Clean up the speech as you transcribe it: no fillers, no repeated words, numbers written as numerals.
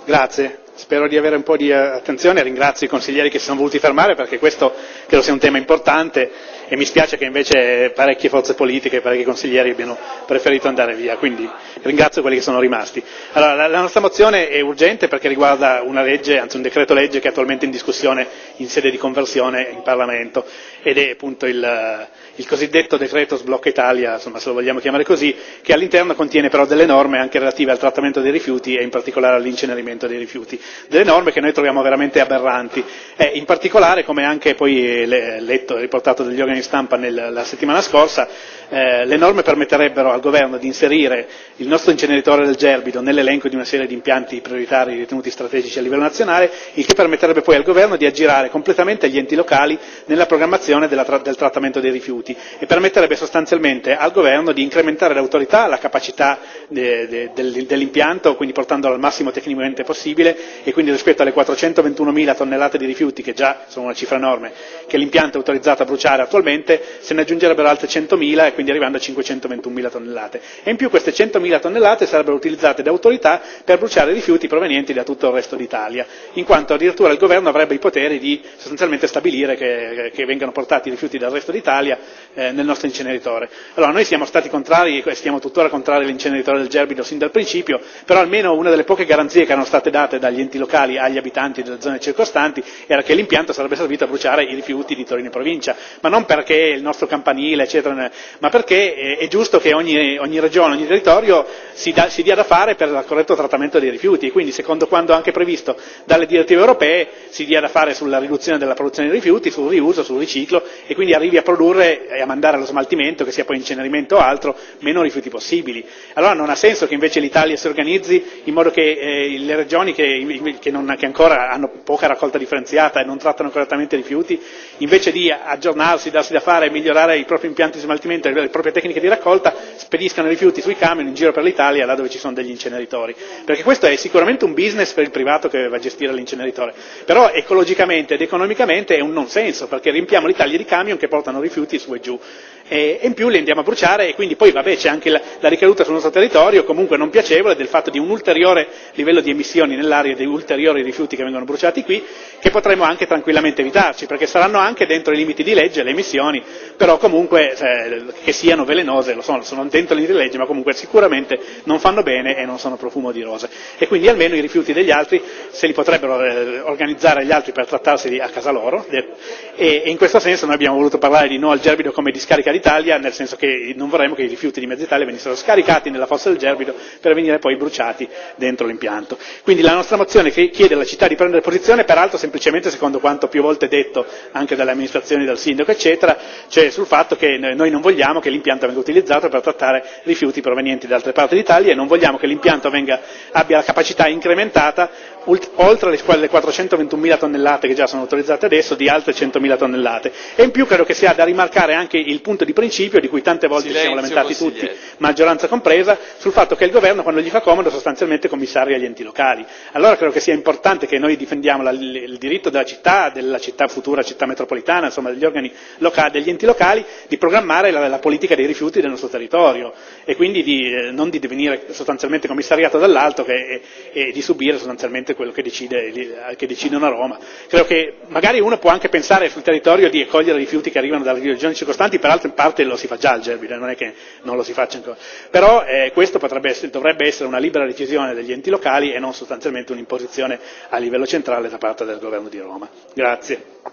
Grazie. Spero di avere un po' di attenzione, ringrazio i consiglieri che si sono voluti fermare perché questo credo sia un tema importante e mi spiace che invece parecchie forze politiche, parecchi consiglieri abbiano preferito andare via, quindi ringrazio quelli che sono rimasti. Allora, la nostra mozione è urgente perché riguarda una legge, anzi un decreto legge che è attualmente in discussione in sede di conversione in Parlamento ed è appunto il cosiddetto decreto sblocca Italia, insomma se lo vogliamo chiamare così, che all'interno contiene però delle norme anche relative al trattamento dei rifiuti e in particolare all'incenerimento dei rifiuti, delle norme che noi troviamo veramente aberranti e in particolare, come anche poi letto e riportato dagli organi di stampa la settimana scorsa, le norme permetterebbero al governo di inserire il nostro inceneritore del Gerbido nell'elenco di una serie di impianti prioritari ritenuti strategici a livello nazionale, il che permetterebbe poi al governo di aggirare completamente gli enti locali nella programmazione del trattamento dei rifiuti e permetterebbe sostanzialmente al governo di incrementare l'autorità, la capacità dell'impianto, quindi portandolo al massimo tecnicamente possibile e quindi rispetto alle 421.000 tonnellate di rifiuti, che già sono una cifra enorme, che l'impianto è autorizzato a bruciare attualmente, se ne aggiungerebbero altre 100.000 e quindi arrivando a 521.000 tonnellate. E in più queste 100.000 tonnellate sarebbero utilizzate da autorità per bruciare rifiuti provenienti da tutto il resto d'Italia, in quanto addirittura il governo avrebbe i poteri di sostanzialmente stabilire che vengano portati i rifiuti dal resto d'Italia nel nostro inceneritore. Allora noi siamo stati contrari e stiamo tuttora contrari all'inceneritore del Gerbido sin dal principio, però almeno una delle poche garanzie che erano state date dagli enti locali agli abitanti delle zone circostanti era che l'impianto sarebbe servito a bruciare i rifiuti di Torino e provincia, ma non perché il nostro campanile eccetera, ma perché è giusto che ogni regione, ogni territorio si dia da fare per il corretto trattamento dei rifiuti e quindi secondo quanto anche previsto dalle direttive europee si dia da fare sulla riduzione della produzione dei rifiuti, sul riuso, sul riciclo e quindi arrivi a produrre e a mandare allo smaltimento, che sia poi incenerimento o altro, meno rifiuti possibili. Allora non ha senso che invece l'Italia si organizzi in modo che le regioni che ancora hanno poca raccolta differenziata e non trattano correttamente i rifiuti, invece di aggiornarsi, darsi da fare e migliorare i propri impianti di smaltimento e le proprie tecniche di raccolta, spediscano i rifiuti sui camion in giro per l'Italia, là dove ci sono degli inceneritori. Perché questo è sicuramente un business per il privato che va a gestire l'inceneritore, però ecologicamente ed economicamente è un non senso, perché riempiamo l'Italia di camion che portano rifiuti su e giù e in più li andiamo a bruciare e quindi poi vabbè c'è anche la ricaduta sul nostro territorio comunque non piacevole del fatto di un ulteriore livello di emissioni nell'aria di ulteriori rifiuti che vengono bruciati qui, che potremmo anche tranquillamente evitarci, perché saranno anche dentro i limiti di legge le emissioni, però comunque che siano velenose, lo sono dentro i limiti di legge, ma comunque sicuramente non fanno bene e non sono profumo di rose. E quindi almeno i rifiuti degli altri se li potrebbero organizzare gli altri per trattarseli a casa loro e in questo senso noi abbiamo voluto parlare di no al Gerbido come discarica d'Italia, nel senso che non vorremmo che i rifiuti di Mezza Italia venissero scaricati nella fossa del Gerbido per venire poi bruciati dentro l'impianto. Quindi la nostra mozione chiede alla città di prendere posizione, peraltro semplicemente secondo quanto più volte detto anche dalle amministrazioni, dal sindaco eccetera, cioè sul fatto che noi non vogliamo che l'impianto venga utilizzato per trattare rifiuti provenienti da altre parti d'Italia e non vogliamo che l'impianto abbia la capacità incrementata oltre le 421.000 tonnellate che già sono autorizzate adesso di altre 100.000 tonnellate e in più credo che sia da rimarcare anche il punto di principio di cui tante volte ci siamo lamentati tutti, maggioranza compresa, sul fatto che il governo quando gli fa comodo sostanzialmente commissaria agli enti locali. Allora credo che sia importante che noi difendiamo il diritto della città futura città metropolitana, insomma degli organi locali, degli enti locali, di programmare la politica dei rifiuti del nostro territorio e quindi non di divenire sostanzialmente commissariato dall'alto e di subire sostanzialmente quello che decidono a Roma. Credo che magari uno può anche pensare sul territorio di accogliere rifiuti che arrivano dalle regioni circostanti, peraltro in parte lo si fa già al Gerbido, non è che non lo si faccia ancora, però questo dovrebbe essere una libera decisione degli enti locali e non sostanzialmente un'imposizione a livello centrale da parte del governo di Roma. Grazie.